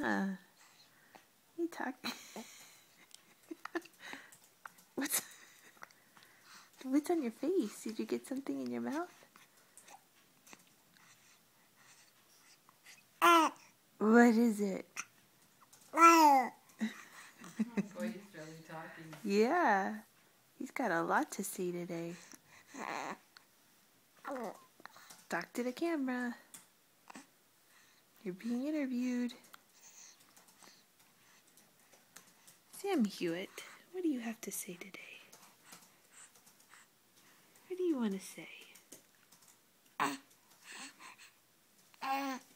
Yeah. You talk. What's on your face? Did you get something in your mouth? What is it? Boy, he's really talking. Yeah. He's got a lot to say today. Talk to the camera. You're being interviewed. Sam Hewitt, what do you have to say today? What do you want to say?